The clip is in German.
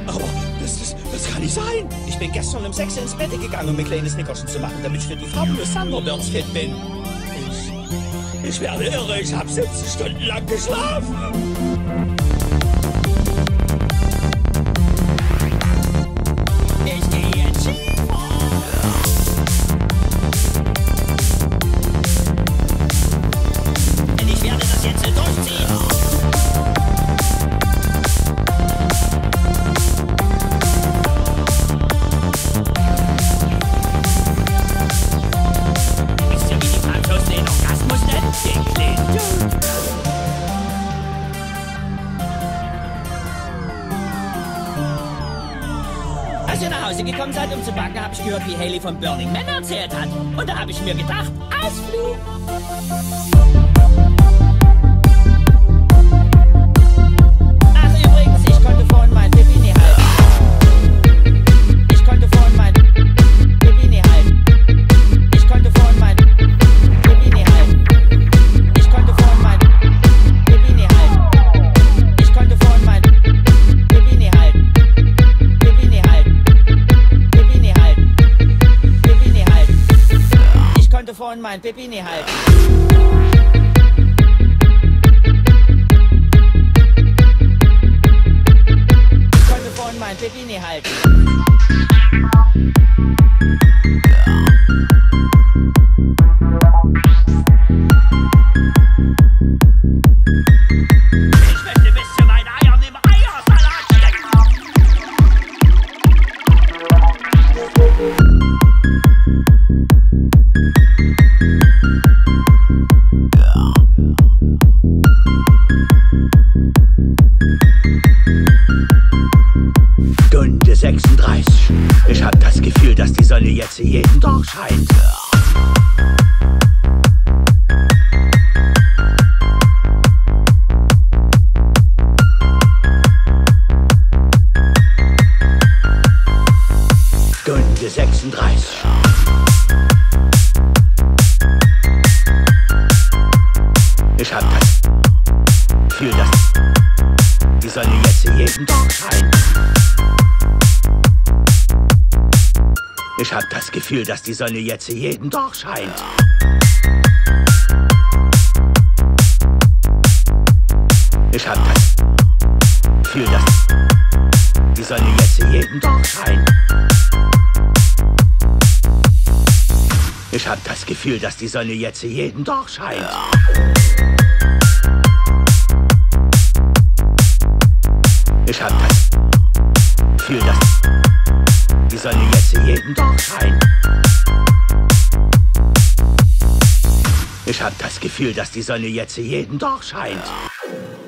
Aber das kann nicht sein. Ich bin gestern um 6 Uhr ins Bett gegangen, um mir kleines Nickerchen zu machen, damit ich für die fabulous Thunderbirds fit bin. Ich werde irre, ich habe 17 Stunden lang geschlafen. Ich gehe jetzt Skifahren. Und ich werde das jetzt durchziehen. Wisst ihr, wie die Franzosen den Orgasmus nennen? Den kleinen Dude. Als ihr nach Hause gekommen seid, um zu backen, habe ich gehört, wie Haley von Burning Man erzählt hat. Und da habe ich mir gedacht, Ausflug. Ach übrigens, ich konnte vorhin mein Pipi nie halten. Ich konnte vorhin mein Pipi nie halten. Ich konnte vorhin mein Pipi nie halten. Ich konnte vorhin mein Pipi nie halten. Ich konnte vorhin mein Pipi nie halten. Pipi nie halten. Pipi nie halten. Pipi nie halten. Ich konnte vorhin mein Pipi nie halten. Ich konnte vorhin mein Pipi nie halten. Ich möchte bis zu meinen Eiern im Eiersalat stecken. Stunde 36. Ich hab das Gefühl, dass die Sonne jetzt jeden Tag scheint. Stunde 36. Ich hab das Gefühl, dass die Sonne jetzt jeden Tag scheint. Ich hab das Gefühl, dass die Sonne jetzt jeden Tag scheint. Ich hab das Gefühl, dass die Sonne jetzt jeden Tag scheint. Ich hab das Gefühl, dass die Sonne jetzt jeden Tag scheint. Ich hab das Gefühl, dass die Sonne jetzt jeden Tag scheint. Ich hab das Gefühl, dass die Sonne jetzt jeden Tag scheint.